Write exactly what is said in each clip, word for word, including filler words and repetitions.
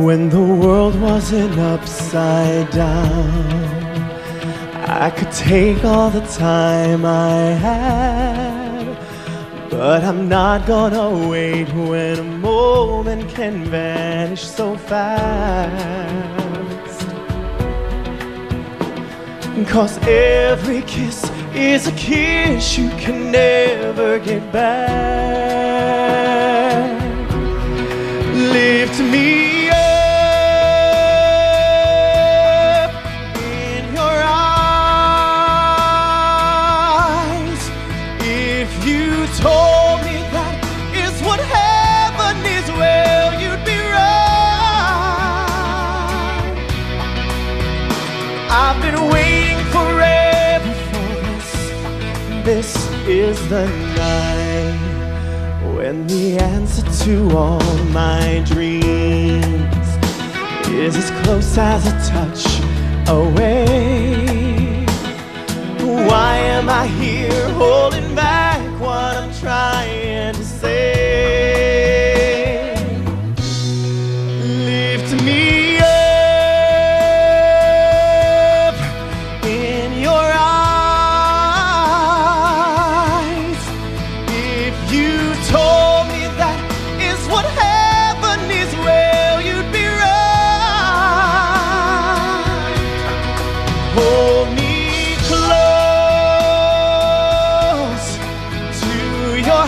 When the world wasn't upside down, I could take all the time I had, but I'm not gonna wait when a moment can vanish so fast. 'Cause every kiss is a kiss you can never get back. Lift me up in your eyes. If you told me that is what heaven is, well, you'd be right. I've been waiting forever for this. This is the night when the answer to all my dreams is as close as a touch away. Why am I here holding back what I'm trying to say? Lift me up in your eyes. If you told me that is what heaven is, well, you'd be right. Hold me close to your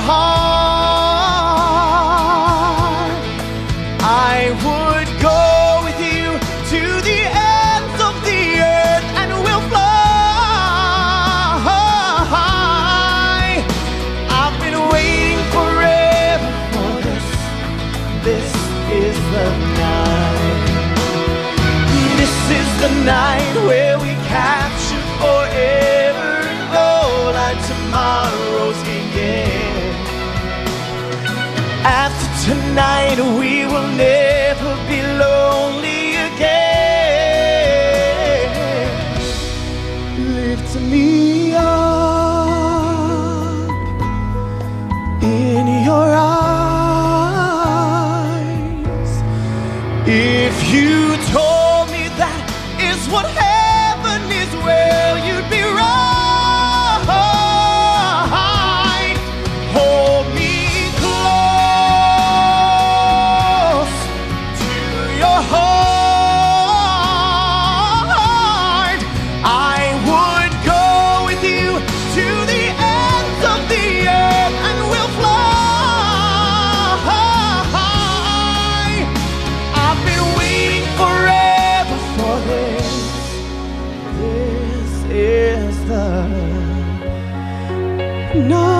heart. I would go with you to the ends of the earth, and we'll fly. I've been waiting forever for this. This is the night. This is the night where we capture forever and all our tomorrows begin. After tonight, we will never be lonely again. Lift me up in your eyes. If you told me that is what heaven is, well, you'd be right. Hold me close to your heart. I would go with you to the ends of the earth, and we'll fly. I've been waiting forever for this. This is the night.